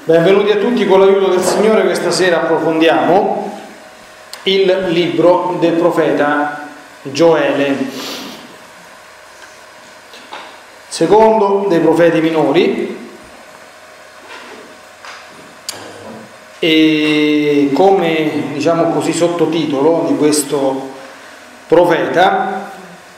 Benvenuti a tutti, con l'aiuto del Signore questa sera approfondiamo il libro del profeta Gioele, secondo dei profeti minori, e come diciamo così sottotitolo di questo profeta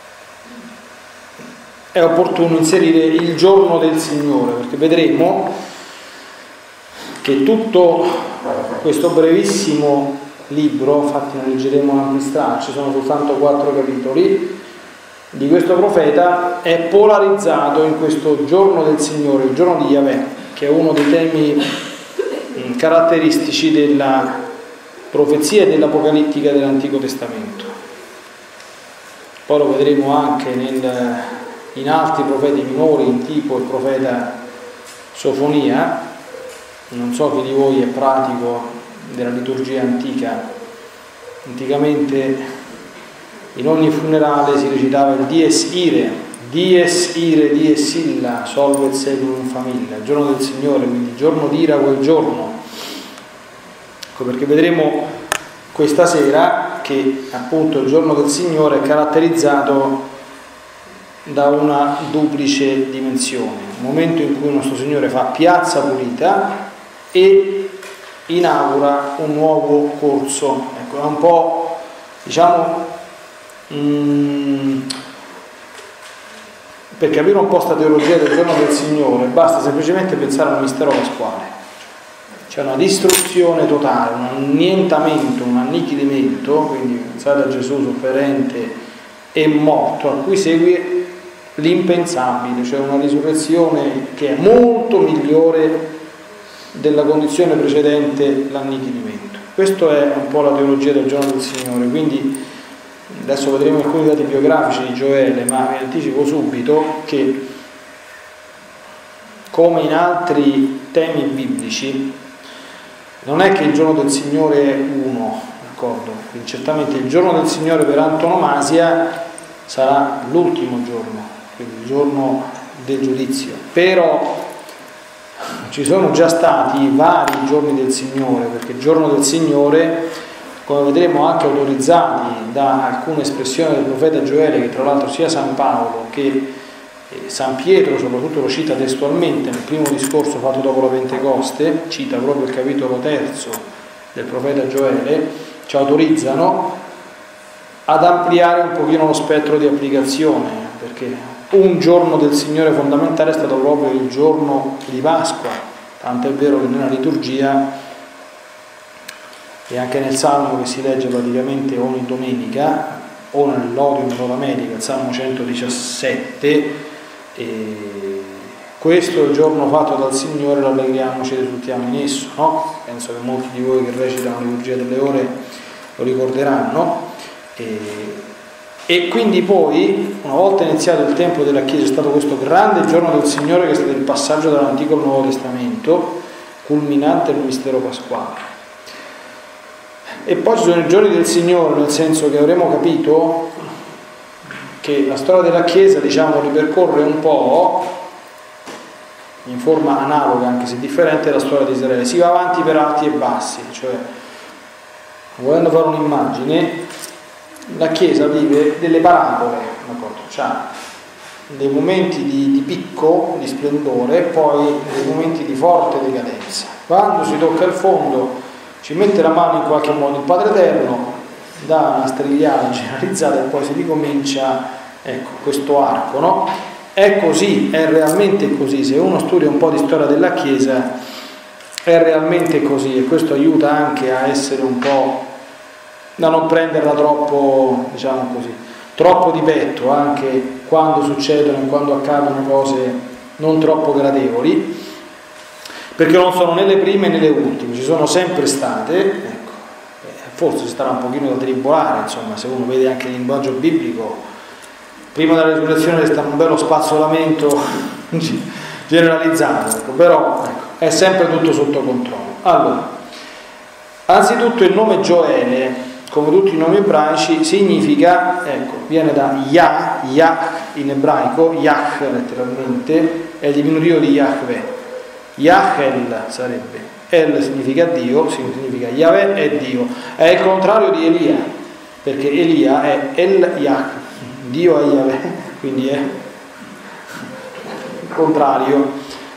è opportuno inserire il giorno del Signore, perché vedremo che tutto questo brevissimo libro, infatti ne leggeremo un ampio stralcio, ci sono soltanto 4 capitoli, di questo profeta è polarizzato in questo giorno del Signore, il giorno di Yahweh, che è uno dei temi caratteristici della profezia e dell'apocalittica dell'Antico Testamento. Poi lo vedremo anche in altri profeti minori, tipo il profeta Sofonia. Non so chi di voi è pratico della liturgia antica. Anticamente in ogni funerale si recitava il Dies Irae, Dies Illa, Solvet Seculum Familia, il giorno del Signore, quindi giorno d'ira quel giorno. Ecco perché vedremo questa sera che appunto il giorno del Signore è caratterizzato da una duplice dimensione, un momento in cui il nostro Signore fa piazza pulita e inaugura un nuovo corso. Ecco, è un po', diciamo, per capire un po' questa teologia del giorno del Signore basta semplicemente pensare al mistero pasquale. C'è una distruzione totale, un annientamento, un annichilimento, quindi pensate a Gesù sofferente e morto, a cui segue l'impensabile, cioè una risurrezione che è molto migliore della condizione precedente l'annichilimento. Questo è un po' la teologia del giorno del Signore. Quindi adesso vedremo alcuni dati biografici di Gioele, ma vi anticipo subito che, come in altri temi biblici, non è che il giorno del Signore è uno, d'accordo? Quindi certamente il giorno del Signore per antonomasia sarà l'ultimo giorno, quindi il giorno del giudizio, però ci sono già stati vari giorni del Signore, perché il giorno del Signore, come vedremo anche autorizzati da alcune espressioni del profeta Gioele, che tra l'altro sia San Paolo che San Pietro soprattutto lo cita testualmente nel primo discorso fatto dopo la Pentecoste, cita proprio il capitolo 3 del profeta Gioele, ci autorizzano ad ampliare un pochino lo spettro di applicazione, perché un giorno del Signore fondamentale è stato proprio il giorno di Pasqua, tanto è vero che nella liturgia e anche nel Salmo che si legge praticamente ogni domenica o nell'Odium Domenica, il Salmo 117, questo è il giorno fatto dal Signore, rallegriamoci ed esultiamo in esso, no? Penso che molti di voi che recitano la liturgia delle ore lo ricorderanno. E quindi poi, una volta iniziato il tempo della Chiesa, è stato questo grande giorno del Signore che è stato il passaggio dall'Antico al Nuovo Testamento, culminante nel mistero pasquale. E poi ci sono i giorni del Signore, nel senso che avremo capito che la storia della Chiesa, diciamo, ripercorre un po' in forma analoga, anche se differente, la storia di Israele. Si va avanti per alti e bassi, cioè, volendo fare un'immagine, la Chiesa vive delle parabole, c'ha dei momenti di picco, di splendore, e poi dei momenti di forte decadenza. Quando si tocca il fondo ci mette la mano in qualche modo il Padre Eterno, dà una strigliata generalizzata e poi si ricomincia, ecco, questo arco, no? È così, è realmente così. Se uno studia un po' di storia della Chiesa è realmente così, e questo aiuta anche a essere un po', da non prenderla troppo, diciamo così, troppo di petto, anche quando succedono e quando accadono cose non troppo gradevoli, perché non sono né le prime né le ultime, ci sono sempre state, ecco. Forse ci starà un pochino da tribolare, insomma, se uno vede anche il linguaggio biblico, prima della risurrezione resta un bello spazzolamento generalizzato, ecco. Però ecco, è sempre tutto sotto controllo. Allora, anzitutto il nome Gioele, come tutti i nomi ebraici, significa, ecco, viene da Yah in ebraico, Yah letteralmente, è il diminutivo di Yahweh. Yahel sarebbe, El significa Dio, significa Yahweh è Dio, è il contrario di Elia, perché Elia è El Yah, Dio è Yahweh, quindi è il contrario.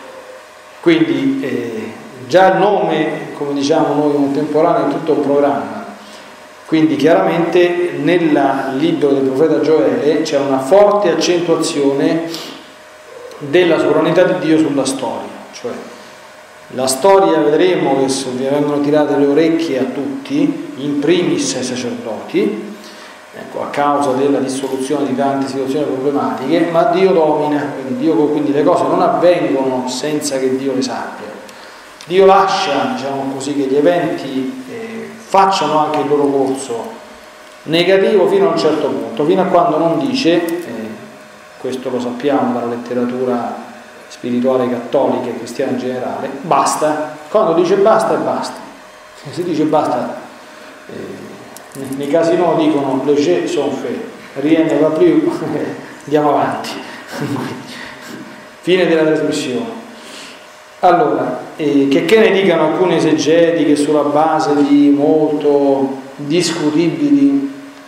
Quindi già il nome, come diciamo noi contemporanei, è tutto un programma. Quindi chiaramente nel libro del profeta Gioele c'è una forte accentuazione della sovranità di Dio sulla storia, cioè la storia, vedremo che vengono tirate le orecchie a tutti, in primis ai sacerdoti, ecco, a causa della dissoluzione di tante situazioni problematiche, ma Dio domina, quindi le cose non avvengono senza che Dio le sappia. Dio lascia, diciamo così, che gli eventi facciano anche il loro corso negativo fino a un certo punto, fino a quando non dice, questo lo sappiamo dalla letteratura spirituale cattolica e cristiana in generale, basta. Quando dice basta è basta. Se si dice basta, nei casinò dicono le jeux sont faits, rien ne va plus, andiamo avanti. Fine della trasmissione. Allora, che ne dicano alcuni esegeti che sulla base di molto discutibili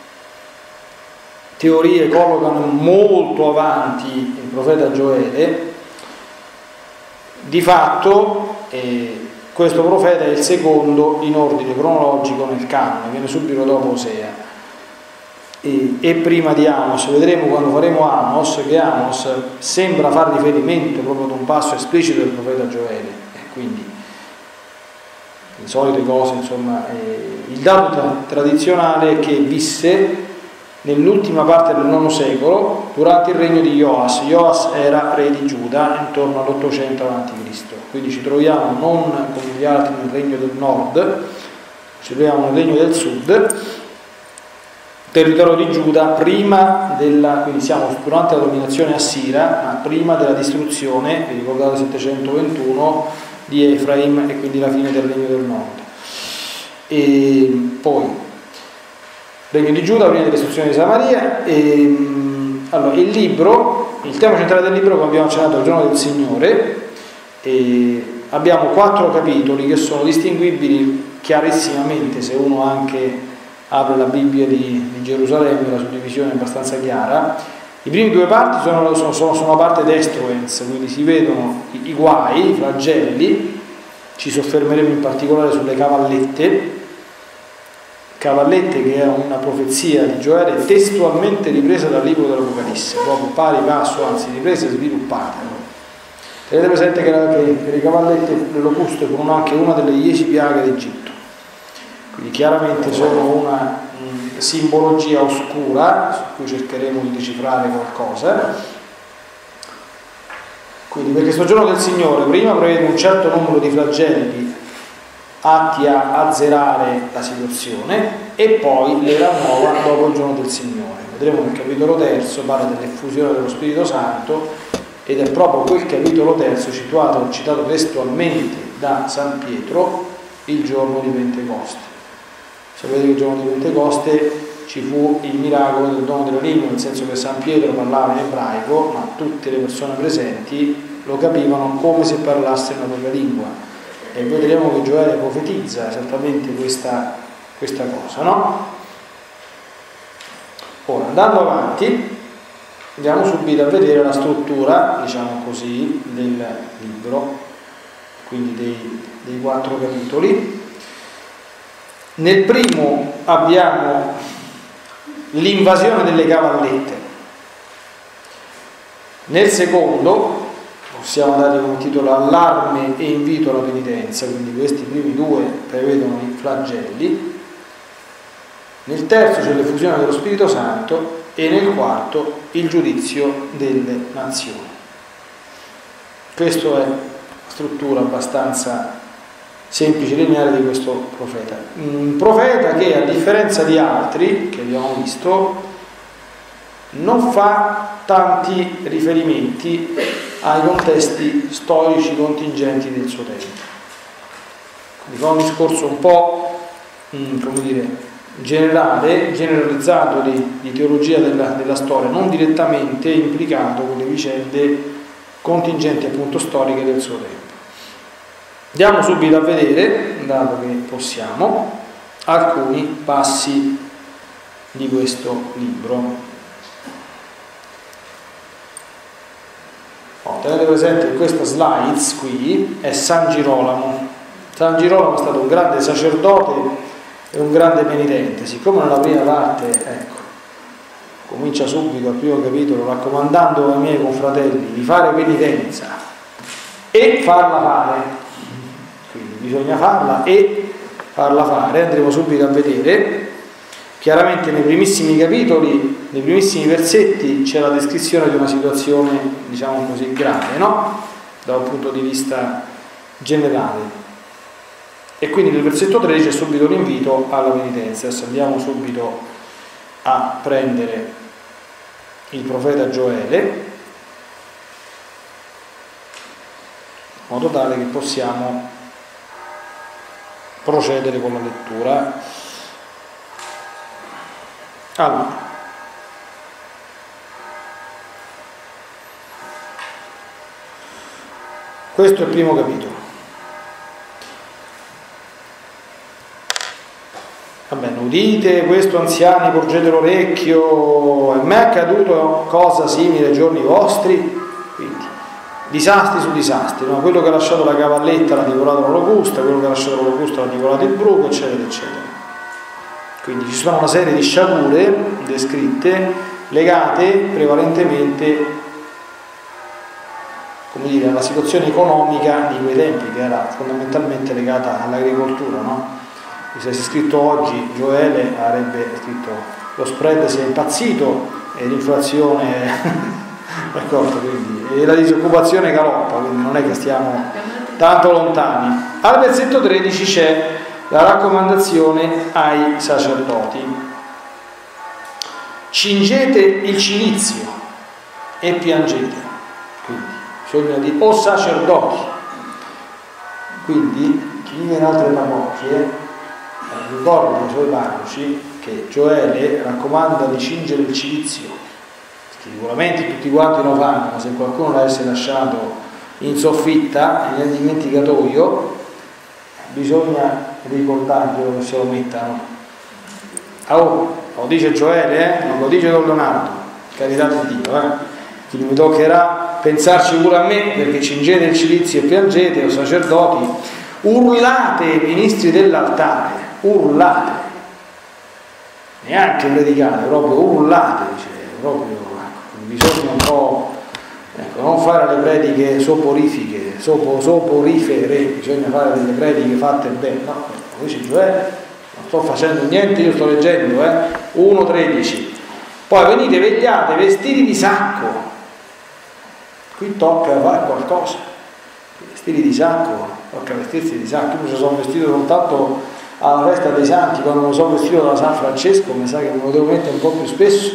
teorie collocano molto avanti il profeta Gioele, di fatto questo profeta è il secondo in ordine cronologico nel canone, viene subito dopo Osea e prima di Amos. Vedremo quando faremo Amos che Amos sembra far riferimento proprio ad un passo esplicito del profeta Gioele, quindi le solite cose, insomma. Il dato tradizionale è che visse nell'ultima parte del IX secolo durante il regno di Joas. Joas era re di Giuda intorno all'800 a.C., quindi ci troviamo non come gli altri nel regno del nord, ci troviamo nel regno del sud, territorio di Giuda, quindi siamo durante la dominazione assira, ma prima della distruzione, vi ricordate 721, di Efraim e quindi la fine del regno del nord. E poi regno di Giuda, prima dell'istruzione di Samaria. Allora, il tema centrale del libro, come abbiamo accennato, è il giorno del Signore. Abbiamo 4 capitoli che sono distinguibili chiarissimamente, se uno anche apre la Bibbia di Gerusalemme, la suddivisione è abbastanza chiara. I primi 2 parti sono parte destruens, quindi si vedono i guai, i flagelli. Ci soffermeremo in particolare sulle cavallette, che è una profezia di Gioele testualmente ripresa dal libro dell'Apocalisse, proprio pari passo, anzi ripresa e sviluppata. Tenete presente che le cavallette, le locuste, furono anche una delle 10 piaghe d'Egitto, quindi chiaramente sono una simbologia oscura su cui cercheremo di decifrare qualcosa. Quindi per questo giorno del Signore prima prevede un certo numero di flagelli atti a azzerare la situazione e poi le rinnova dopo il giorno del Signore. Vedremo che il capitolo 3 parla dell'effusione dello Spirito Santo ed è proprio quel capitolo 3 citato testualmente da San Pietro il giorno di Pentecoste. Sapete che il giorno di Pentecoste ci fu il miracolo del dono della lingua, nel senso che San Pietro parlava in ebraico, ma tutte le persone presenti lo capivano come se parlasse una propria lingua. E vedremo che Gioele profetizza esattamente questa cosa, no? Ora, andando avanti, andiamo subito a vedere la struttura, diciamo così, del libro, quindi dei 4 capitoli. Nel primo abbiamo l'invasione delle cavallette. Nel secondo possiamo dare come titolo allarme e invito alla penitenza, quindi questi primi 2 prevedono i flagelli. Nel terzo c'è l'effusione dello Spirito Santo e nel quarto il giudizio delle nazioni. Questa è la struttura abbastanza semplice e lineare di questo profeta. Un profeta che, a differenza di altri che abbiamo visto, non fa tanti riferimenti ai contesti storici contingenti del suo tempo. Quindi fa un discorso un po' generalizzato di teologia della storia, non direttamente implicato con le vicende contingenti appunto storiche del suo tempo. Andiamo subito a vedere, dato che possiamo, alcuni passi di questo libro. Tenete presente che questa slides qui è San Girolamo. San Girolamo è stato un grande sacerdote e un grande penitente. Siccome nella prima parte, ecco, comincia subito al primo capitolo raccomandando ai miei confratelli di fare penitenza e farla fare, quindi bisogna farla e farla fare, andremo subito a vedere. Chiaramente nei primissimi capitoli, nei primissimi versetti c'è la descrizione di una situazione, diciamo così, grave, no? Da un punto di vista generale. E quindi nel versetto 13 è subito l'invito alla penitenza. Adesso andiamo subito a prendere il profeta Gioele, in modo tale che possiamo procedere con la lettura. Allora, questo è il primo capitolo. Va bene, udite questo anziani, porgete l'orecchio, a me è accaduto cosa simile ai giorni vostri, quindi disastri su disastri, no? Quello che ha lasciato la cavalletta l'ha divorato la locusta, quello che ha lasciato la locusta l'ha divораto il bruco, eccetera eccetera. Quindi ci sono una serie di sciagure descritte legate prevalentemente, come dire, alla situazione economica di quei tempi, che era fondamentalmente legata all'agricoltura, no? Se avesse scritto oggi Gioele avrebbe scritto lo spread si è impazzito e l'inflazione d'accordo, quindi, e la disoccupazione galoppa, quindi non è che stiamo tanto lontani. Al versetto 13 c'è la raccomandazione ai sacerdoti: cingete il cilizio e piangete. Quindi bisogna dire o sacerdoti, quindi chi vive in altre parrocchie ricorda ai suoi parroci che Gioele raccomanda di cingere il cilizio, perché sicuramente tutti quanti lo fanno, ma se qualcuno l'avesse lasciato in soffitta nel dimenticatoio bisogna ricordarglielo che se lo mettano. Lo dice Gioele, non lo dice Don Leonardo, carità di Dio, quindi mi toccherà pensarci pure a me, perché cingete il cilizio e piangete, o sacerdoti, urlate i ministri dell'altare, urlate, neanche predicate, proprio urlate, dice, proprio, bisogna un po', ecco, non fare le prediche soporifiche, soporifere, bisogna fare delle prediche fatte bene, no? Dice Gioele, non sto facendo niente, io sto leggendo, 1:13, poi venite vegliate vestiti di sacco, qui tocca fare qualcosa, vestiti di sacco, tocca vestirsi di sacco. Io mi sono vestito soltanto alla festa dei santi, quando mi sono vestito da San Francesco, mi sa che me lo devo mettere un po' più spesso,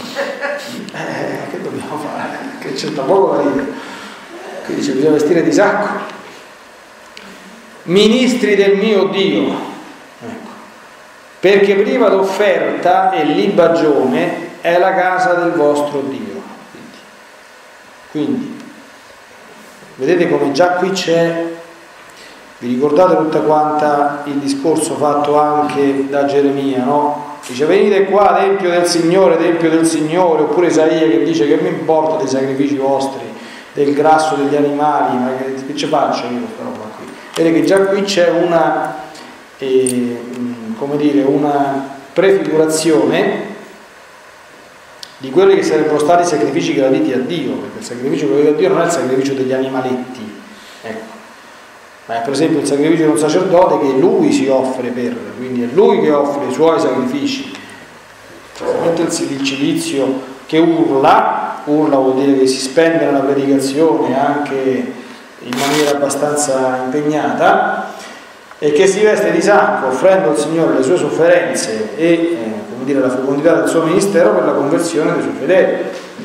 che dobbiamo fare? Che c'è da poco da dire, quindi ci bisogna vestire di sacco. Ministri del mio Dio, ecco, perché prima d'offerta e libagione è la casa del vostro Dio. Quindi vedete come già qui c'è, vi ricordate tutta quanta il discorso fatto anche da Geremia, no? Dice venite qua, tempio del Signore, oppure Isaia che dice che mi importa dei sacrifici vostri, del grasso degli animali, ma che ci faccio io questa roba qui? Vedete che già qui c'è una, come dire, una prefigurazione di quelli che sarebbero stati i sacrifici graditi a Dio, perché il sacrificio gradito a Dio non è il sacrificio degli animaletti, ecco, ma è per esempio il sacrificio di un sacerdote che lui si offre per, quindi è lui che offre i suoi sacrifici. Mentre il cilizio che urla vuol dire che si spende nella predicazione anche in maniera abbastanza impegnata, e che si veste di sacco offrendo al Signore le sue sofferenze e come dire, la fecondità del suo ministero per la conversione dei suoi fedeli.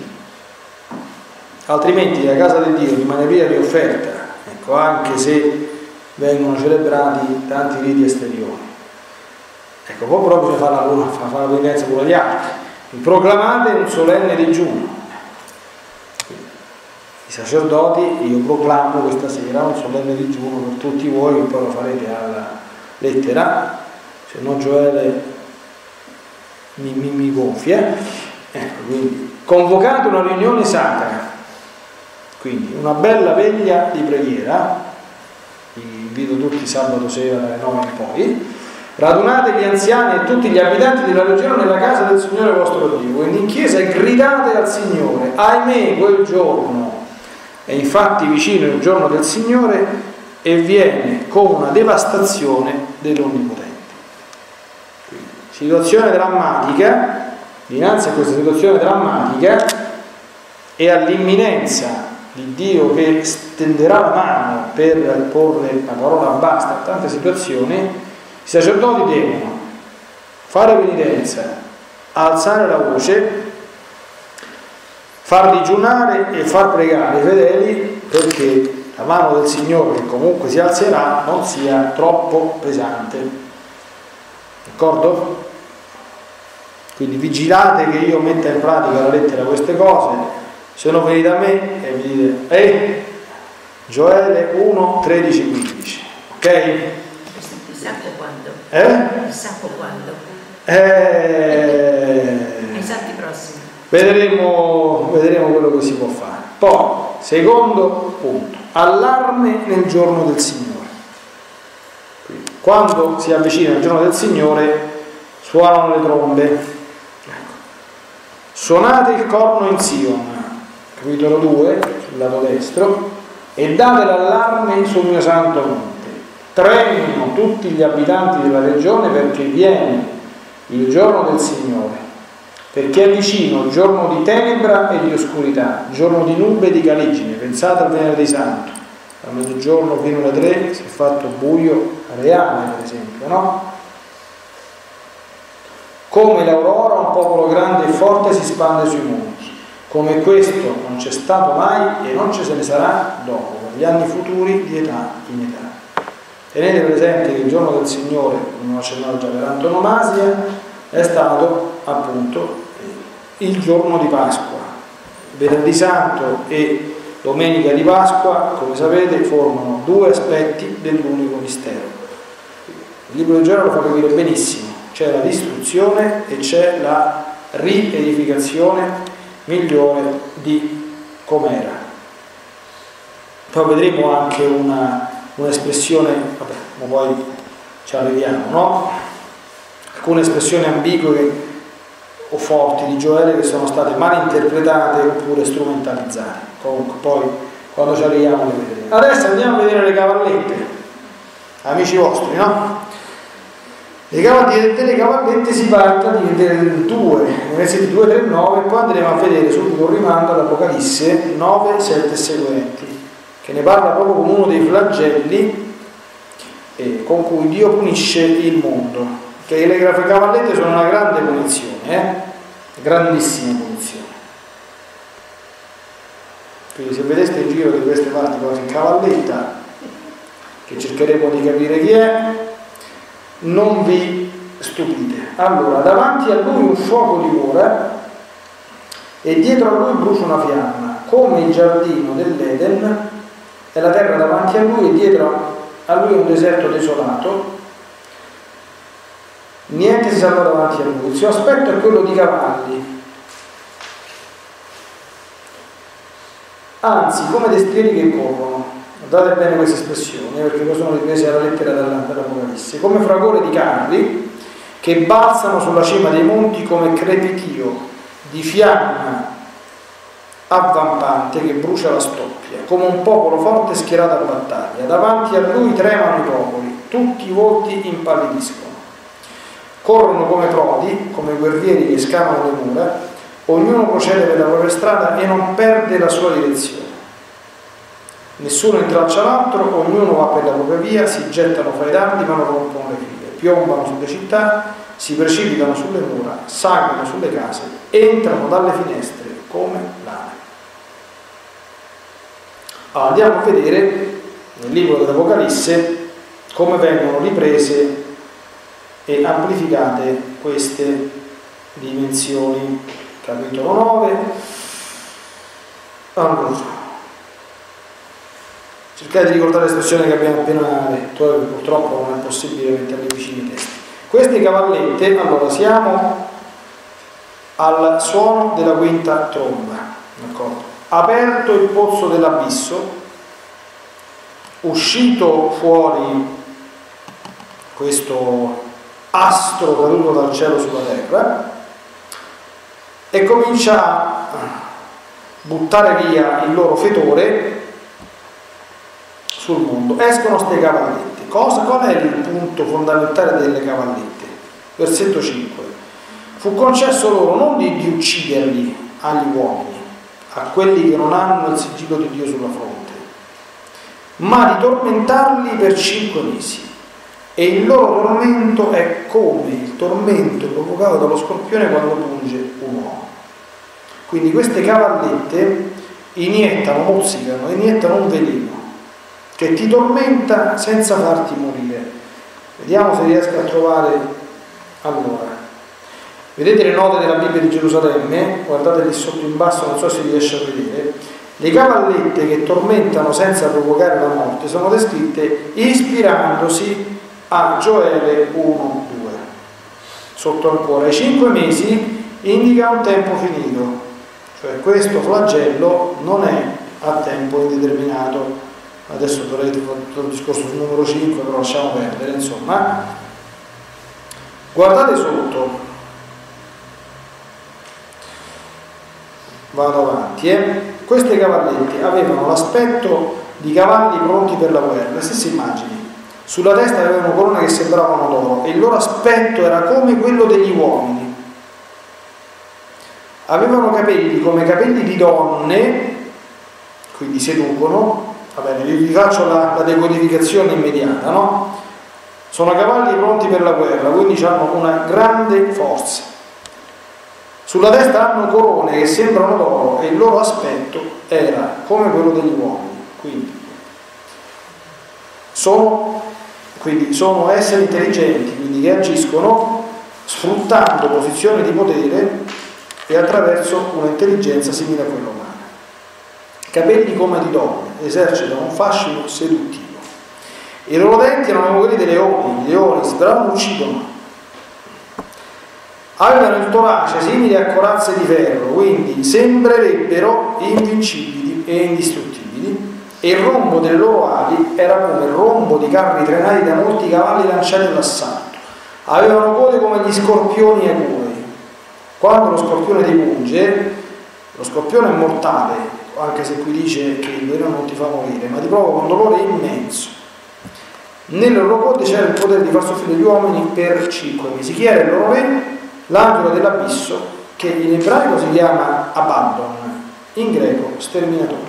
Altrimenti la casa di Dio rimane via di offerta, ecco, anche se vengono celebrati tanti riti esteriori. Ecco, poi però bisogna fare la penitenza pure agli altri. Proclamate un solenne digiuno. I sacerdoti, io proclamo questa sera un solenne digiuno per tutti voi, che poi lo farete alla lettera, se no Gioele mi gonfia. Ecco, quindi convocate una riunione sacra, quindi una bella veglia di preghiera, vi invito tutti sabato sera dalle 9 in poi, radunate gli anziani e tutti gli abitanti della regione nella casa del Signore vostro Dio, quindi in chiesa, e gridate al Signore. Ahimè, quel giorno è infatti vicino il giorno del Signore e viene come una devastazione dell'Onnipotente. Quindi, situazione drammatica. Dinanzi a questa situazione drammatica e all'imminenza di Dio che stenderà la mano per porre la parola basta a tante situazioni, i sacerdoti devono fare penitenza, alzare la voce, far digiunare e far pregare i fedeli perché la mano del Signore, che comunque si alzerà, non sia troppo pesante. D'accordo? Quindi vigilate che io metta in pratica la lettera queste cose, se no venite a me e mi dite Gioele 1, 13, 15, ok? Esatto quando? Esatto quando? Esatti prossimi. Vedremo quello che si può fare. Poi, secondo punto, allarme nel giorno del Signore. Quindi, quando si avvicina il giorno del Signore suonano le trombe. Suonate il corno in Sion, capitolo 2, sul lato destro, e date l'allarme sul mio santo monte. Tremino tutti gli abitanti della regione perché viene il giorno del Signore, perché è vicino il giorno di tenebra e di oscurità, il giorno di nube e di caligine. Pensate al venerdì santo, a mezzogiorno fino alle 3 si è fatto buio reale, per esempio, no? Come l'aurora un popolo grande e forte si spande sui monti, come questo non c'è stato mai e non ci se ne sarà dopo, per gli anni futuri di età in età. Tenete presente che il giorno del Signore, come ho accennato già per antonomasia, è stato appunto il giorno di Pasqua. Venerdì Santo e Domenica di Pasqua, come sapete, formano due aspetti dell'unico mistero. Il libro di Gioele lo fa capire benissimo. C'è la distruzione e c'è la riedificazione migliore di com'era. Poi vedremo anche un'espressione, vabbè, ma poi ci arriviamo, no? Alcune espressioni ambigue o forti di Gioele che sono state mal interpretate oppure strumentalizzate. Comunque poi quando ci arriviamo le vedremo. Adesso andiamo a vedere le cavallette, amici vostri, no? Delle cavallette si parla di 2, versetti 2, 3, 9, e poi andremo a vedere subito un rimando all'Apocalisse 9, 7 e seguenti, che ne parla proprio come uno dei flagelli con cui Dio punisce il mondo. Che le cavallette sono una grande punizione, grandissima punizione. Quindi se vedeste in giro di queste parti qualche cavalletta, che cercheremo di capire chi è, non vi stupite. Allora, davanti a lui un fuoco divora e dietro a lui brucia una fiamma, come il giardino dell'Eden, e la terra davanti a lui e dietro a lui un deserto desolato, niente si salva davanti a lui. Il suo aspetto è quello di cavalli, anzi come destrieri che corrono. Guardate bene queste espressioni, perché sono riprese alla lettera dell'Apocalisse. Come fragore di carri che balzano sulla cima dei monti, come crepitio di fiamma avvampante che brucia la stoppia, come un popolo forte schierato a battaglia. Davanti a lui tremano i popoli, tutti i volti impallidiscono. Corrono come prodi, come guerrieri che scavano le mura, ognuno procede per la propria strada e non perde la sua direzione. Nessuno intralcia l'altro, ognuno va per la propria via, si gettano fra i dardi ma non rompono le file, piombano sulle città, si precipitano sulle mura, salgono sulle case, entrano dalle finestre come lane. Allora, andiamo a vedere nel libro dell'Apocalisse come vengono riprese e amplificate queste dimensioni. Capitolo 9. Allora, cercate di ricordare l'espressione che abbiamo appena detto, purtroppo non è possibile metterli vicini ai testi. Queste cavallette, allora siamo al suono della quinta tromba, d'accordo? Aperto il pozzo dell'abisso, uscito fuori questo astro caduto dal cielo sulla terra e comincia a buttare via il loro fetore sul mondo. Escono ste cavallette. Qual è il punto fondamentale delle cavallette? Versetto 5. Fu concesso loro non di ucciderli agli uomini, a quelli che non hanno il sigillo di Dio sulla fronte, ma di tormentarli per 5 mesi. E il loro tormento è come il tormento provocato dallo scorpione quando punge un uomo. Quindi queste cavallette mozzicano, iniettano un veleno che ti tormenta senza farti morire. Vediamo se riesco a trovare. Allora, vedete le note della Bibbia di Gerusalemme? Guardate lì sotto in basso, non so se riesce a vedere. Le cavallette che tormentano senza provocare la morte sono descritte ispirandosi a Gioele 1:2. Sotto ancora, i 5 mesi indica un tempo finito, cioè questo flagello non è a tempo indeterminato. Adesso dovrei fare tutto il discorso sul numero 5, però lasciamo perdere, insomma. Guardate sotto, vado avanti. Queste cavallette avevano l'aspetto di cavalli pronti per la guerra, le stesse immagini. Sulla testa avevano corone che sembravano d'oro e il loro aspetto era come quello degli uomini. Avevano capelli come capelli di donne, quindi seducono. Va bene, vi faccio la decodificazione immediata, no? Sono cavalli pronti per la guerra, quindi hanno una grande forza. Sulla testa hanno corone che sembrano d'oro e il loro aspetto era come quello degli uomini. Quindi sono esseri intelligenti, quindi che agiscono sfruttando posizioni di potere e attraverso un'intelligenza simile a quella umana. Capelli come di donne, esercitano un fascino seduttivo. I loro denti erano come quelli dei leoni, i leoni sbravano e uccidono. Avevano il torace simile a corazze di ferro, quindi sembrerebbero invincibili e indistruttibili, e il rombo delle loro ali era come il rombo di carri trainati da molti cavalli lanciati all'assalto. Avevano code come gli scorpioni equui. Quando lo scorpione ti punge, lo scorpione è mortale, anche se qui dice che il veleno non ti fa morire, ma ti provoca un dolore immenso. Nelle loro code c'era il potere di far soffrire gli uomini per 5 mesi. Chi era il loro re? L'angelo dell'abisso, che in ebraico si chiama Abaddon, in greco sterminatore.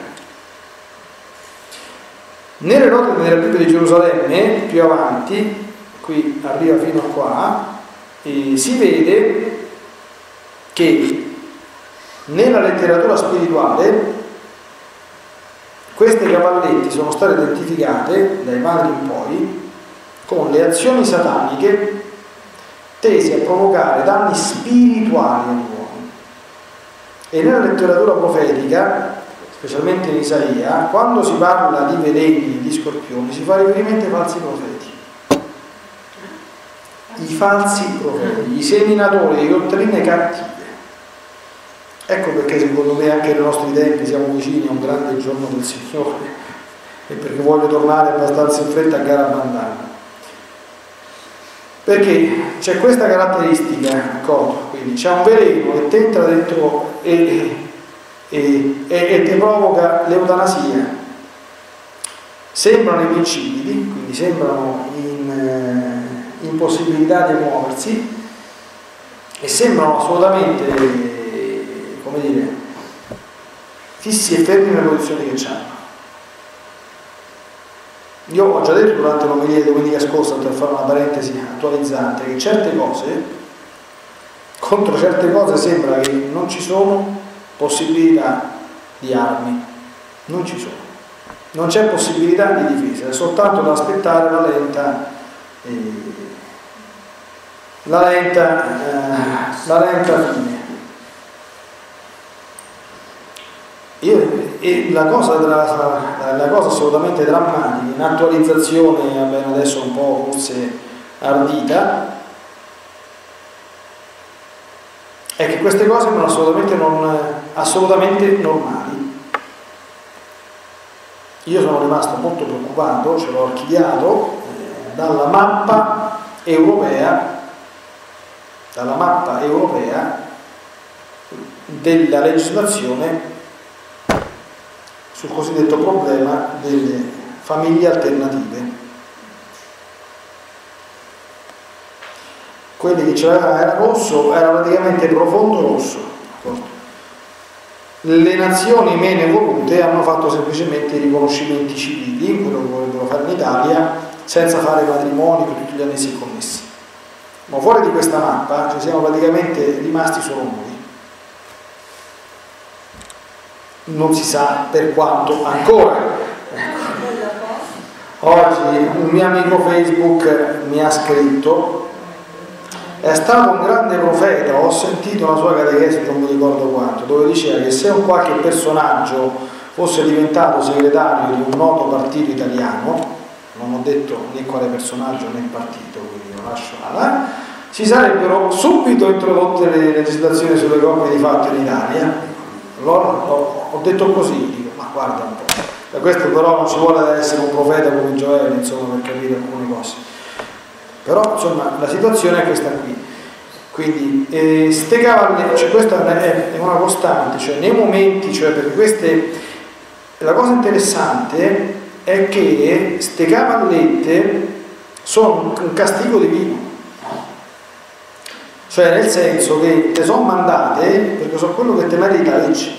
Nelle note della Bibbia di Gerusalemme, più avanti, qui arriva fino a qua, si vede che nella letteratura spirituale queste cavallette sono state identificate dai padri in poi con le azioni sataniche tesi a provocare danni spirituali agli uomini. E nella letteratura profetica, specialmente in Isaia, quando si parla di veleni e di scorpioni, si fa riferimento ai falsi profeti. I falsi profeti, i seminatori di dottrine cattive. Ecco perché secondo me anche nei nostri tempi siamo vicini a un grande giorno del Signore, e perché voglio tornare abbastanza in fretta a Garabandana. Perché c'è questa caratteristica, d'accordo? Quindi c'è un veleno che ti entra dentro e ti provoca l'eutanasia. Sembrano invincibili, quindi sembrano in impossibilità di muoversi e sembrano assolutamente, come dire, fissi e fermi nelle posizioni che hanno. Io ho già detto durante l'omelia di domenica scorsa, per fare una parentesi attualizzante, che certe cose, contro certe cose sembra che non ci sono possibilità di armi, non ci sono, non c'è possibilità di difesa, è soltanto da aspettare la lenta fine. E la cosa assolutamente drammatica, in attualizzazione adesso un po' forse ardita, è che queste cose sono assolutamente normali. Io sono rimasto molto preoccupato, ce l'ho archiviato, dalla mappa europea della legislazione sul cosiddetto problema delle famiglie alternative. Quelli che c'era era rosso, era praticamente profondo rosso. Le nazioni meno evolute hanno fatto semplicemente i riconoscimenti civili, quello che vorrebbero fare in Italia, senza fare matrimoni per tutti gli annessi connessi. Ma fuori di questa mappa ci siamo praticamente rimasti solo noi. Non si sa per quanto ancora. Oggi un mio amico Facebook mi ha scritto: è stato un grande profeta, ho sentito una sua catechesi, non mi ricordo quanto, dove diceva che se un qualche personaggio fosse diventato segretario di un noto partito italiano, non ho detto né quale personaggio né partito, quindi lo lascio là, si sarebbero subito introdotte le legislazioni sulle coppie di fatto in Italia. Allora ho detto così, dico, ma guarda un po', da questo però non ci vuole essere un profeta come Gioele, insomma, per capire alcune cose. Però insomma la situazione è questa qui. Quindi ste cavallette, cioè questa è una costante, cioè nei momenti, cioè perché la cosa interessante è che ste cavallette sono un castigo divino, cioè nel senso che te sono mandate perché sono quello che te merita la legge.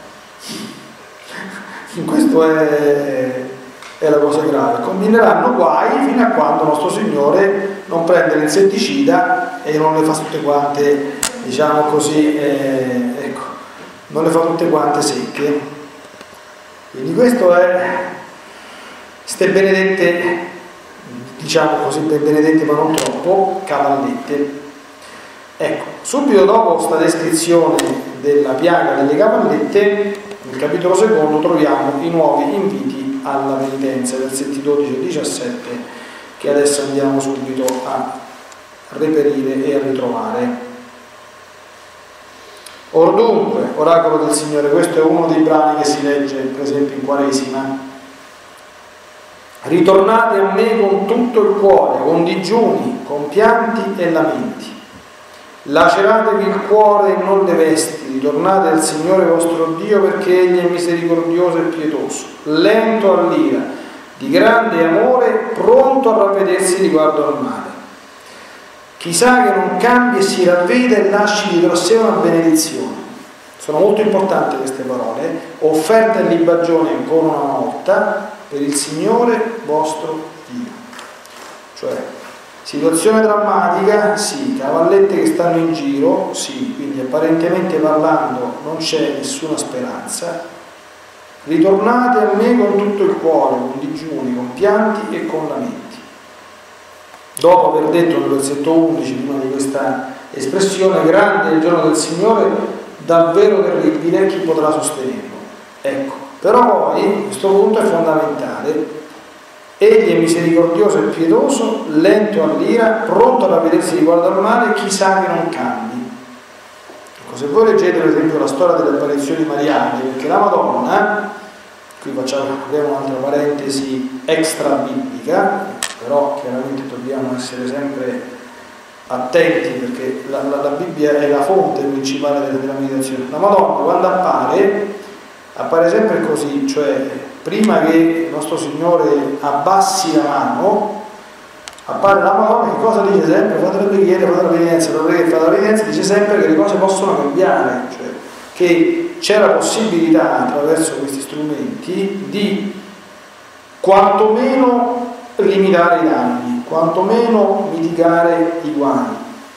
Questo è la cosa grave. Combineranno guai fino a quando nostro Signore non prende l'insetticida e non le fa tutte quante, diciamo così, non le fa tutte quante secche. Quindi questo è ste benedette, diciamo così, benedette ma non troppo, cavallette. Ecco, subito dopo questa descrizione della piaga delle cavallette, nel capitolo 2 troviamo i nuovi inviti alla penitenza, versetti 12 e 17, che adesso andiamo subito a reperire e a ritrovare. Or dunque, oracolo del Signore, questo è uno dei brani che si legge per esempio in Quaresima: ritornate a me con tutto il cuore, con digiuni, con pianti e lamenti. Laceratevi il cuore e non le vesti, ritornate al Signore vostro Dio, perché Egli è misericordioso e pietoso, lento all'ira, di grande amore, pronto a ravvedersi riguardo al male. Chissà che non cambi e si ravveda e lasci dietro a sé una benedizione. Sono molto importanti queste parole, offerta e libagione ancora una volta per il Signore vostro Dio. Cioè, situazione drammatica, sì, cavallette che stanno in giro, sì, quindi apparentemente parlando non c'è nessuna speranza. Ritornate a me con tutto il cuore, con digiuni, con pianti e con lamenti. Dopo aver detto nel versetto 11, prima di questa espressione, grande è il giorno del Signore, davvero terribile, chi potrà sostenerlo? Ecco, però poi questo punto è fondamentale. Egli è misericordioso e pietoso, lento all'ira, pronto a ravvedersi riguardo al male, chissà che non cambi. Ecco, se voi leggete per esempio la storia delle apparizioni mariane, perché la Madonna, qui abbiamo un'altra parentesi extra biblica, però chiaramente dobbiamo essere sempre attenti perché la Bibbia è la fonte principale della meditazione. La Madonna quando appare sempre così, cioè prima che il nostro Signore abbassi la mano, appare la Madonna, che cosa dice sempre? Fate le preghiere, fate la penitenza, dice sempre che le cose possono cambiare, cioè che c'è la possibilità attraverso questi strumenti di quantomeno limitare i danni, quantomeno mitigare i guai.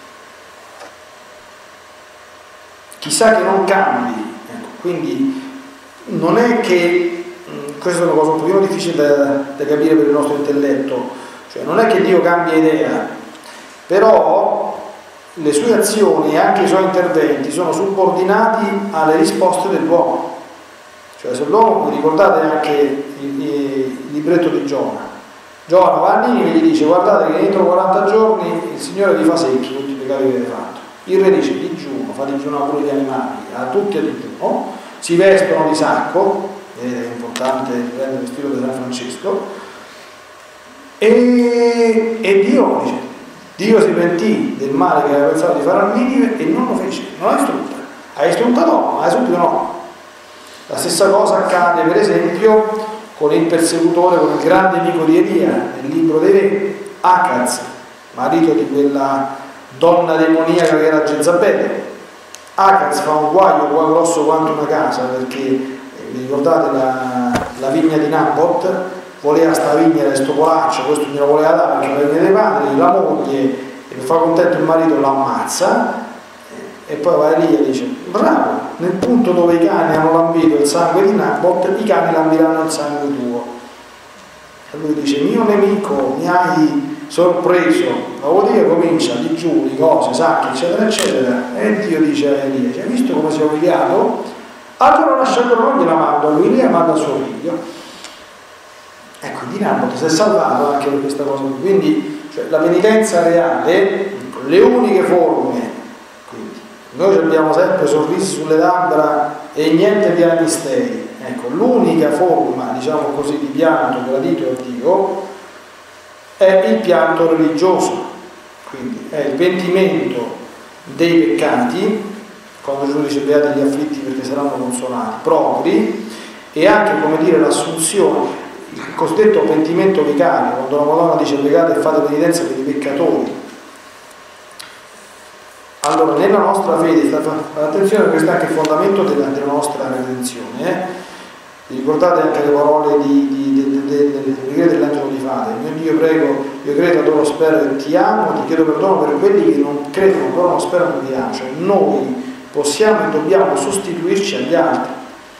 Chissà che non cambi, ecco, quindi non è che questa è una cosa un pochino difficile da capire per il nostro intelletto, cioè non è che Dio cambia idea, però le sue azioni e anche i suoi interventi sono subordinati alle risposte dell'uomo. Cioè, se l'uomo, vi ricordate anche il libretto di Giona. Giona va a Ninive e gli dice: guardate che entro 40 giorni il Signore vi fa secchi tutti i peccati che avete fatto. Il re dice: digiuno, fa digiuno pure gli animali, a tutti a digiuno, si vestono di sacco, è importante prendere il stile di San Francesco, e Dio dice, Dio si pentì del male che aveva pensato di fare a Ninive e non lo fece, non l'ha distrutta. Ha distrutta no, ma subito no. La stessa cosa accade per esempio con il persecutore, con il grande amico di Elia nel libro dei re, Acaz, marito di quella donna demoniaca che era Jezabele. Acaz fa un guaio qua grosso quanto una casa, perché vi ricordate la vigna di Nabot? Voleva sta vigna e sto polaccio, questo glielo voleva dare perché la vigna dei padri, la moglie, e per far contento il marito l'ammazza, e poi va Elia e dice: bravo, nel punto dove i cani hanno lambito il sangue di Nabot, i cani lambiranno il sangue tuo. E lui dice: mio nemico, mi hai sorpreso. Dopodiché comincia digiuni, cose, sacchi, eccetera eccetera, e Dio dice a Elia: hai visto come si è umiliato? Allora lasciatelo, non gliela mando a lui, Elia manda a suo figlio. Ecco, di Nabot si è salvato anche per questa cosa. Quindi, cioè, la penitenza reale, le uniche forme, quindi noi abbiamo sempre sorrisi sulle labbra e niente pianistei. Ecco, l'unica forma, diciamo così, di pianto gradito a Dio è il pianto religioso, quindi è il pentimento dei peccati, quando Gesù dice beati gli afflitti perché saranno consolati, propri, e anche, come dire, l'assunzione, il cosiddetto pentimento vicario, quando la Madonna dice pregate e fate penitenza per i peccatori. Allora, nella nostra fede, attenzione, questo è anche il fondamento della nostra redenzione. Vi ricordate anche le parole delle preghiere dell'angelo di Fate: mio Dio, prego, io credo, adoro, spero e ti amo, ti chiedo perdono per quelli che non credono, ancora non sperano e ti amo. Cioè, noi possiamo e dobbiamo sostituirci agli altri.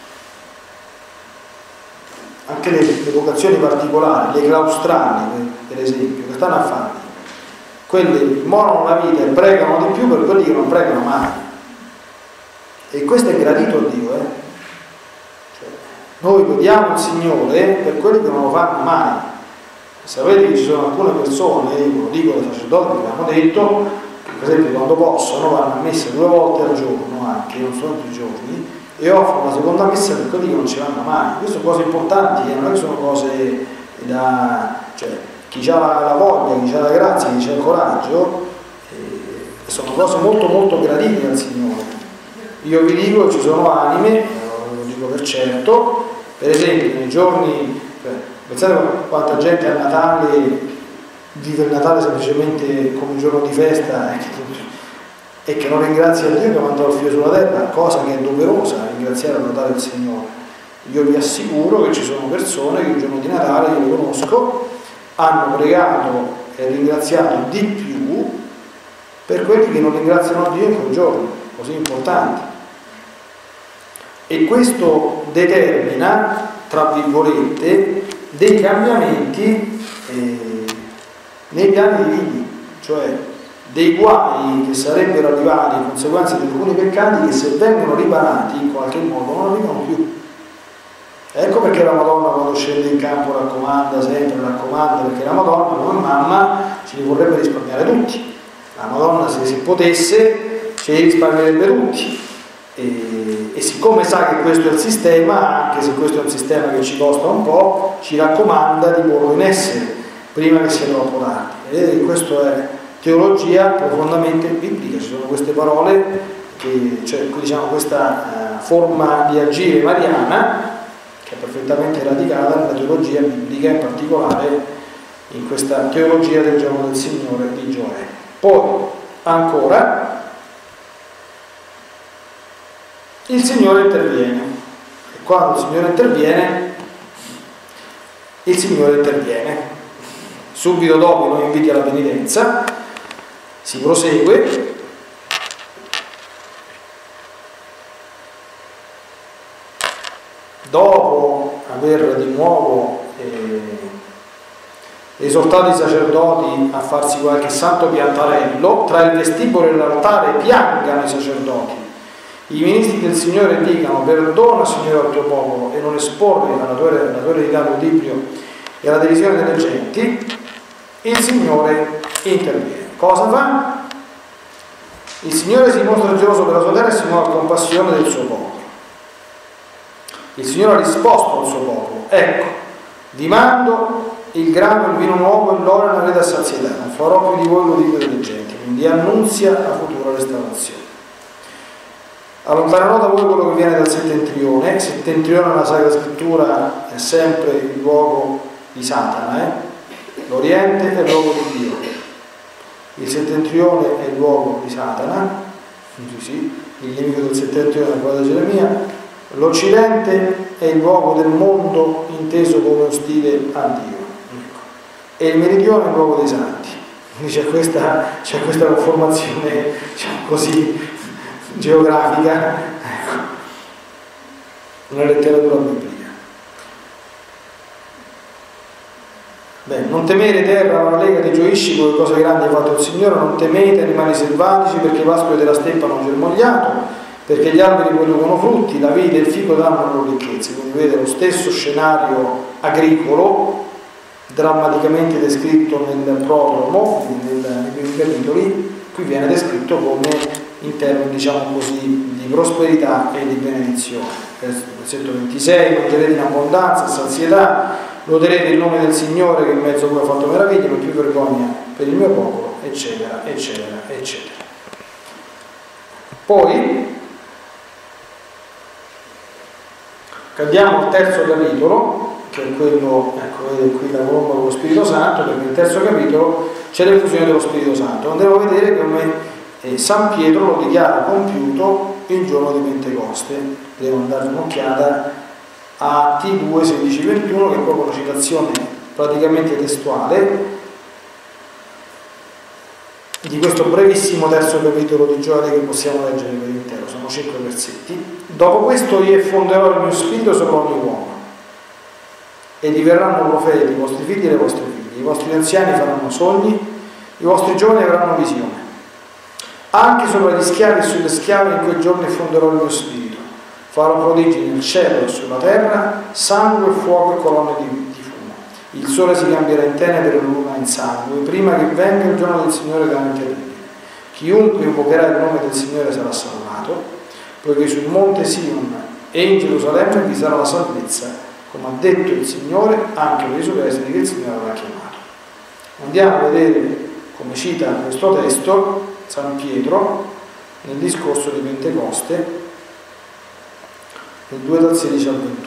Anche le vocazioni particolari, le claustrali per esempio, che stanno a fare, quelli morano la vita e pregano di più per quelli che non pregano mai, e questo è gradito a Dio, cioè, noi vediamo il Signore per quelli che non lo fanno mai. Sapete che ci sono alcune persone, io lo dico ai sacerdoti che abbiamo detto, che per esempio quando possono vanno a messa 2 volte al giorno, anche non sono tutti i giorni, e offrono la seconda messa per quelli che non ci vanno mai. Queste sono cose importanti, non è che sono cose da... cioè, chi ha la voglia, chi ha la grazia, chi ha il coraggio, sono cose molto molto gradite al Signore. Io vi dico che ci sono anime, lo dico per certo, per esempio nei giorni, pensate quanta gente a Natale vive il Natale semplicemente come un giorno di festa e che non ringrazia Dio che ha mandato il figlio sulla terra, cosa che è doverosa, ringraziare e lodare il Signore. Io vi assicuro che ci sono persone che il giorno di Natale, io le conosco, hanno pregato e ringraziato di più per quelli che non ringraziano Dio in quel giorno così importante, e questo determina, tra virgolette, dei cambiamenti nei piani divini, cioè dei guai che sarebbero arrivati in conseguenza di alcuni peccati che, se vengono riparati in qualche modo, non arrivano più. Ecco perché la Madonna, quando scende in campo, raccomanda sempre, perché la Madonna come mamma ci li vorrebbe risparmiare tutti. La Madonna, se si potesse, ci risparmierebbe tutti, e siccome sa che questo è il sistema, anche se questo è un sistema che ci costa un po', ci raccomanda di porlo in essere prima che sia troppo tardi. Vedete che questo è teologia profondamente biblica. Ci sono queste parole che, cioè, diciamo, questa forma di agire mariana che è perfettamente radicata nella teologia biblica, in particolare in questa teologia del giorno del Signore di Gioele. Poi ancora il Signore interviene, e quando il Signore interviene subito dopo noi inviti alla penitenza. Si prosegue dopo aver di nuovo esortato i sacerdoti a farsi qualche santo piantarello. Tra il vestibolo e l'altare piangano i sacerdoti. I ministri del Signore dicano: perdona, Signore, al tuo popolo, e non esporre alla tua eredità l'udibrio e alla divisione delle genti, il Signore interviene. Cosa fa? Il Signore si mostra geloso per la sua terra e si muove a compassione del suo popolo. Il Signore ha risposto al suo popolo: ecco, vi mando il grano, il vino nuovo e l'oro, non avete a sazietà, non farò più di voi l'udibrio delle genti. Quindi annunzia la futura restaurazione. Allontanerò da voi quello che viene dal settentrione. Settentrione nella Sacra Scrittura è sempre il luogo di Satana, l'Oriente è il luogo di Dio. Il settentrione è il luogo di Satana, sì, il nemico del settentrione è quello di Geremia. L'Occidente è il luogo del mondo inteso come ostile a Dio, e il meridione è il luogo dei santi. Quindi c'è questa conformazione, diciamo così, geografica, nella letteratura biblica. Bene, non temere terra, ma lega ti gioisci con le cose grandi ha fatto il Signore, non temete animali selvatici, perché i pascoli della steppa hanno germogliato, perché gli alberi producono frutti, la vite e il fico danno le loro ricchezze. Quindi vedete lo stesso scenario agricolo, drammaticamente descritto nel prologo, nei primi capitoli, qui viene descritto come in termini, diciamo così, di prosperità e di benedizione. Versetto 26: mangerete in abbondanza e sazietà, loderete il nome del Signore che in mezzo a voi ha fatto meraviglie, non più vergogna per il mio popolo, eccetera, eccetera, eccetera. Poi andiamo al terzo capitolo, che è quello, ecco, vedete qui la colomba con lo Spirito Santo, perché nel terzo capitolo c'è l'effusione dello Spirito Santo. Andremo a vedere come San Pietro lo dichiara compiuto il giorno di Pentecoste. Dobbiamo dare un'occhiata a Atti 2, 16, 21, che è proprio una citazione praticamente testuale di questo brevissimo terzo capitolo di Gioele, che possiamo leggere per intero, sono 5 versetti. Dopo questo io effonderò il mio spirito sopra ogni uomo, e diverranno profeti, i vostri figli e le vostre figlie, i vostri anziani faranno sogni, i vostri giovani avranno visione. Anche sopra gli schiavi e sulle schiave in quei giorni effonderò il mio spirito, farò prodigi nel cielo e sulla terra, sangue, fuoco e colonne di fumo. Il sole si cambierà in tenebre e la luna in sangue, prima che venga il giorno del Signore grande e terribile. Chiunque invocherà il nome del Signore sarà salvato, poiché sul monte Sion e in Gerusalemme vi sarà la salvezza, come ha detto il Signore, anche per i suoi esseri che il Signore avrà chiamato. Andiamo a vedere come cita questo testo San Pietro nel discorso di Pentecoste, nel 2 dal 16 al 21.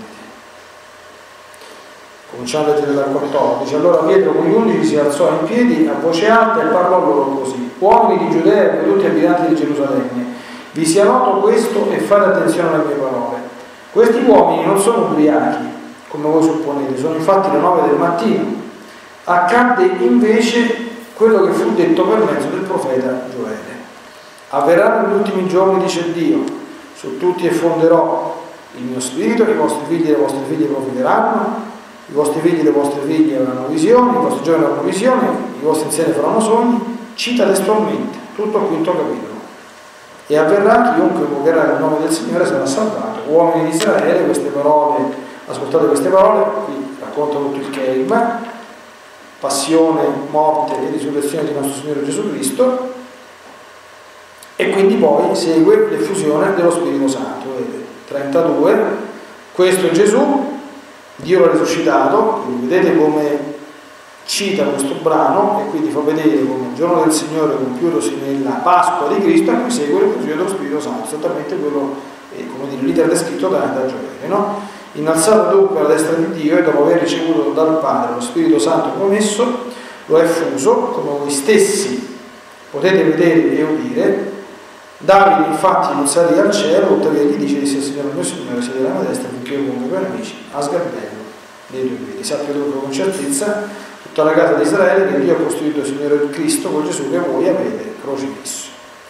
Cominciamo a leggere dal 14. Allora Pietro con gli 11 si alzò in piedi a voce alta e parlò loro così: uomini di Giudea e tutti abitanti di Gerusalemme, vi sia noto questo e fate attenzione alle mie parole. Questi uomini non sono ubriachi, come voi supponete, sono infatti le 9 del mattino. Accadde invece quello che fu detto per mezzo del profeta Gioele. Avverranno negli ultimi giorni, dice Dio, su tutti effonderò il mio spirito, i vostri figli e le vostre figlie profiteranno, i vostri figli e le vostre figlie avranno visioni, i vostri giovani avranno visioni, i vostri anziani faranno sogni. Cita testualmente tutto il quinto capitolo. E avverrà: chiunque invocherà il nome del Signore sarà salvato. Uomini di Israele, queste parole, ascoltate queste parole, qui racconta tutto il Kerigma, passione, morte e risurrezione di nostro Signore Gesù Cristo, e quindi poi segue l'effusione dello Spirito Santo. Vedete, 32, questo è Gesù, Dio l'ha risuscitato, quindi vedete come cita questo brano e quindi fa vedere come il giorno del Signore compiutosi nella Pasqua di Cristo, a cui segue l'effusione dello Spirito Santo, esattamente quello, come dire, l'iter descritto da Gioele, no? Innalzato dunque alla destra di Dio e dopo aver ricevuto dal Padre lo Spirito Santo promesso, lo ha effuso, come voi stessi potete vedere e udire. Davide infatti non salì al cielo, tuttavia gli dice: disse il Signore mio Signore, siede alla mia destra finché io pongo i tuoi nemici a sgabello dei tuoi piedi. Sappia dunque con certezza tutta la casa di Israele che Dio ha costruito il Signore il Cristo con Gesù che voi avete crocifisso.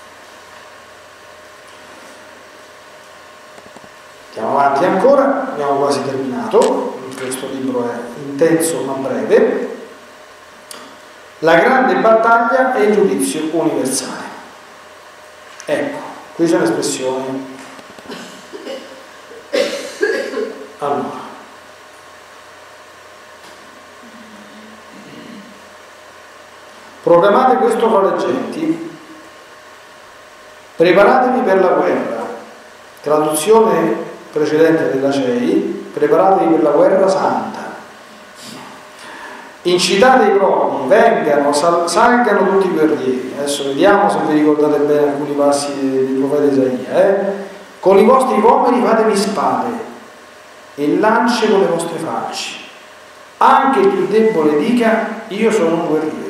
Andiamo avanti ancora, abbiamo quasi terminato, questo libro è intenso ma breve. La grande battaglia è il giudizio universale. Ecco, Queste sono espressioni. Allora, proclamate questo fra le genti, preparatevi per la guerra. Traduzione precedente della CEI, preparatevi per la guerra santa. Incitate i prodi, vengano, salgano tutti i guerrieri. Adesso vediamo se vi ricordate bene alcuni passi del profeta Isaia. Con i vostri uomini fatevi spade e lance con le vostre falci. Anche il più debole dica: io sono un guerriero.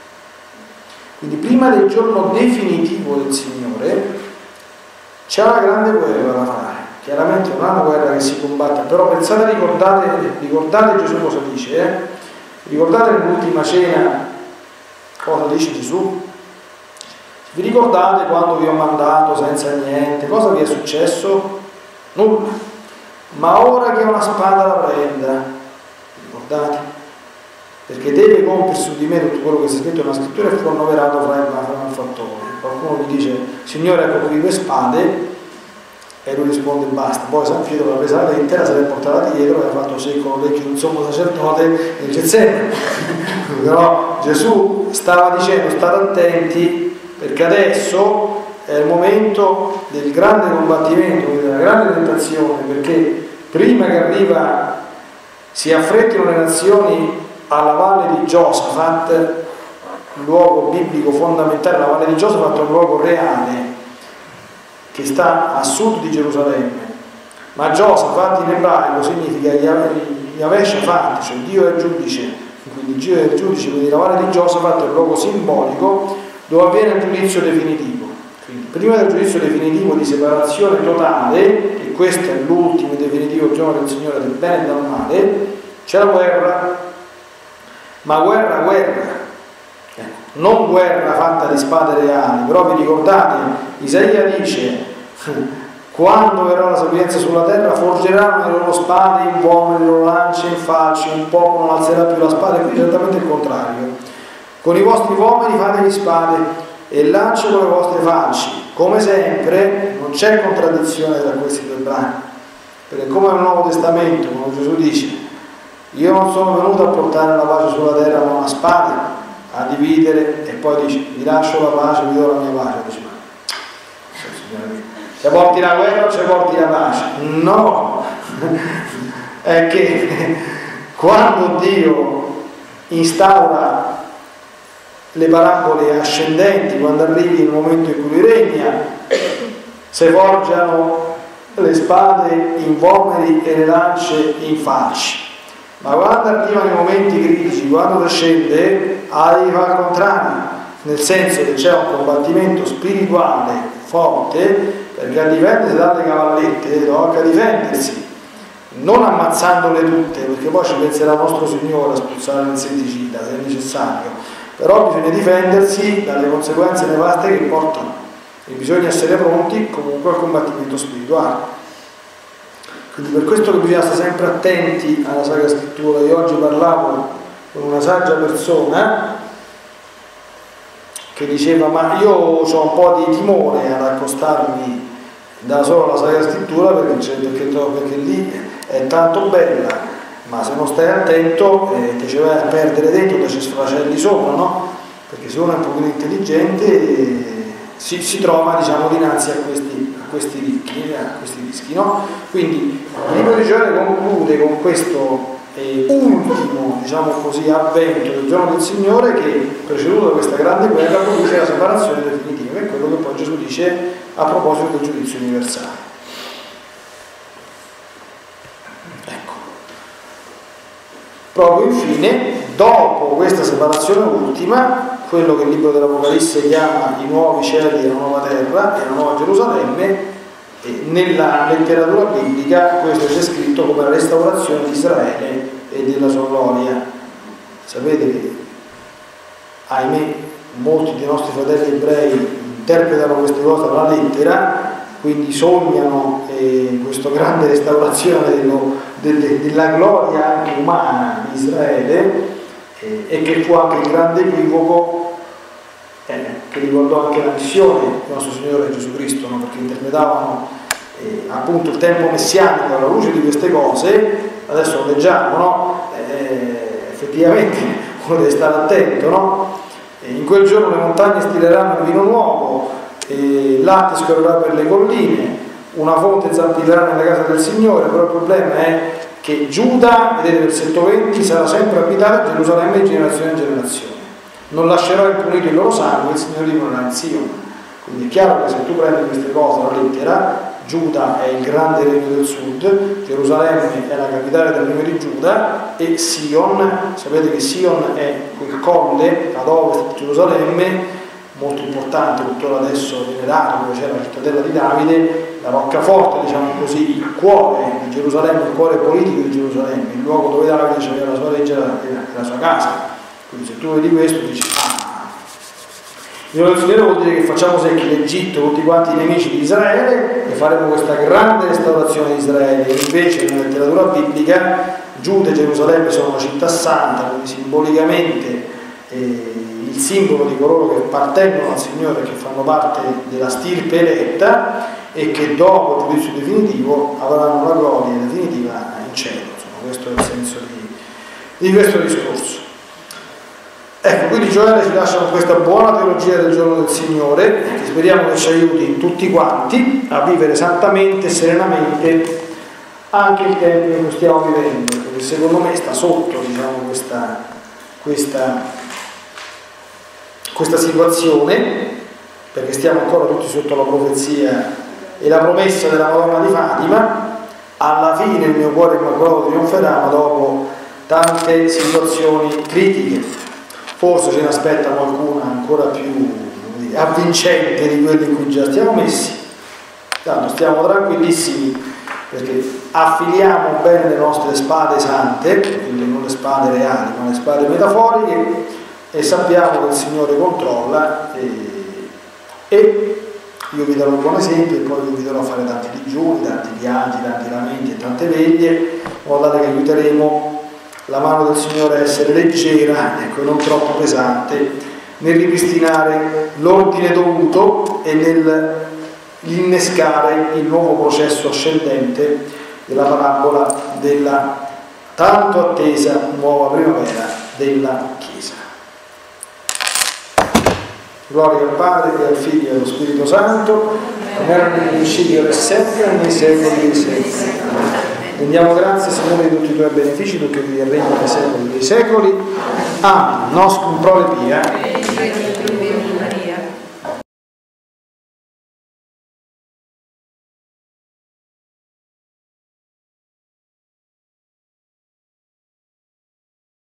Quindi prima del giorno definitivo del Signore c'è una grande guerra da fare. Chiaramente non è una guerra che si combatte, però pensate, ricordate Gesù cosa dice, Ricordate nell'ultima cena cosa dice Gesù? Vi ricordate quando vi ho mandato senza niente? Cosa vi è successo? Nulla. Ma ora che una spada la prenda, ricordate? Perché deve compiere su di me tutto quello che si è scritto nella scrittura e fu annoverato fra i malfattori. Qualcuno gli dice: Signore, ecco qui due spade, e lui risponde: basta. Poi San Pietro l'ha presa la lettera, se l'è portata dietro e ha fatto secco l'orecchio di un sommo sacerdote nel Getsemani. Però Gesù stava dicendo: state attenti, perché adesso è il momento del grande combattimento, della grande tentazione, perché prima che arriva, si affrettino le nazioni alla valle di Giosafat, luogo biblico fondamentale. La valle di Giosafat è un luogo reale che sta a sud di Gerusalemme, ma Giosafat in ebraico significa Yahweh Shafat, cioè Dio è il giudice. Quindi Dio è il giudice, quindi la valle di Giosafat è un luogo simbolico dove avviene il giudizio definitivo. Quindi prima del giudizio definitivo di separazione totale, e questo è l'ultimo e definitivo giorno del Signore del bene e del male, c'è la guerra, ma guerra, non guerra fatta di spade reali. Però vi ricordate, Isaia dice: quando verrà la sapienza sulla terra, forgeranno le loro spade in uomini, le loro lance in falci, un popolo non alzerà più la spada. Qui è esattamente il contrario. Con i vostri uomini fatevi spade e lance con le vostre falci. Come sempre non c'è contraddizione tra questi due brani, perché come nel Nuovo Testamento, quando Gesù dice: io non sono venuto a portare la pace sulla terra ma una spada, a dividere, e poi dice: vi lascio la pace, vi do la mia pace. Dice: ma se porti la guerra o se porti la pace? No, è che quando Dio instaura le parabole ascendenti, quando arrivi il momento in cui regna, se forgiano le spade in vomeri e le lance in falci. Ma quando arrivano i momenti critici, quando scende, arriva al contrario, nel senso che c'è un combattimento spirituale forte, perché a difendersi dalle cavallette tocca difendersi, non ammazzandole tutte, perché poi ci penserà nostro Signore a spruzzare l'insetticida se è necessario, però bisogna difendersi dalle conseguenze nefaste che portano, e bisogna essere pronti comunque al combattimento spirituale. Quindi per questo che bisogna stare sempre attenti alla Sacra Scrittura. Io oggi parlavo con una saggia persona che diceva: ma io ho un po' di timore ad accostarmi da solo alla Sacra Scrittura perché lì è tanto bella, ma se non stai attento ti ci vai a perdere dentro, ti ci sfracelli sopra, no? Perché se uno è un pochino intelligente si trova, diciamo, dinanzi a questi rischi, no? Quindi il libro di Gioele conclude con questo ultimo, diciamo così, avvento del giorno del Signore, che preceduto da questa grande guerra produce la separazione definitiva, che è quello che poi Gesù dice a proposito del giudizio universale. Ecco, proprio infine, dopo questa separazione ultima, quello che il libro dell'Apocalisse chiama i nuovi cieli e la nuova terra e la nuova Gerusalemme, e nella letteratura biblica questo è descritto come la restaurazione di Israele e della sua gloria. Sapete che, ahimè, molti dei nostri fratelli ebrei interpretano queste cose dalla lettera, quindi sognano questa grande restaurazione della gloria anche umana di Israele, e che fu anche il grande equivoco che che riguardò anche la missione del nostro Signore Gesù Cristo, no? Perché interpretavano appunto il tempo messianico alla luce di queste cose. Adesso lo leggiamo, no? Effettivamente uno deve stare attento, no? In quel giorno le montagne stileranno il vino nuovo, il latte scorrerà per le colline, una fonte zampillerà nella casa del Signore. Però il problema è che Giuda, vedete versetto 20, sarà sempre abitata a Gerusalemme di generazione in generazione. Non lascerò impunito il loro sangue, il Signore dimorerà in Sion. Quindi è chiaro che se tu prendi queste cose, la lettera, Giuda è il grande regno del sud, Gerusalemme è la capitale del regno di Giuda, e Sion, sapete che Sion è quel colle ad ovest di Gerusalemme, molto importante, tuttora adesso venerato, dove c'è la cittadella di Davide, la roccaforte, diciamo così, il cuore di Gerusalemme, il cuore politico di Gerusalemme, il luogo dove Davide aveva la sua legge e la sua casa. Quindi se tu vedi questo dici, il nome del Signore vuol dire che facciamo secchi l'Egitto, tutti quanti i nemici di Israele, e faremo questa grande restaurazione di Israele. Invece nella letteratura biblica Giuda e Gerusalemme sono una città santa, quindi simbolicamente il simbolo di coloro che appartengono al Signore, che fanno parte della stirpe eletta e che dopo il giudizio definitivo avranno la gloria definitiva in cielo. Insomma, questo è il senso di questo discorso. Ecco, quindi Gioele ci lascia con questa buona teologia del giorno del Signore, che speriamo che ci aiuti tutti quanti a vivere santamente e serenamente anche il tempo in cui stiamo vivendo, perché secondo me sta sotto, diciamo, questa situazione, perché stiamo ancora tutti sotto la profezia e la promessa della Madonna di Fatima. Alla fine il mio cuore immacolato trionferà, ma dopo tante situazioni critiche. Forse ce ne aspetta qualcuna ancora più avvincente di quelle in cui già stiamo messi. Tanto stiamo tranquillissimi, perché affiliamo bene le nostre spade sante, quindi non le spade reali ma le spade metaforiche, e sappiamo che il Signore controlla, e io vi darò un buon esempio, e poi vi inviterò a fare tanti digiuni, tanti pianti, tanti lamenti e tante veglie, in modo tale che aiuteremo la mano del Signore a essere leggera, ecco, e non troppo pesante, nel ripristinare l'ordine dovuto e nell'innescare il nuovo processo ascendente della parabola della tanto attesa nuova primavera della Chiesa. Gloria al Padre e al Figlio e allo Spirito Santo, come era nel principio e sempre nei secoli dei secoli. Rendiamo grazie, Signore, di tutti i tuoi benefici, tu che vivi e regni nei secoli dei secoli. Amen. Nos cum prole pia.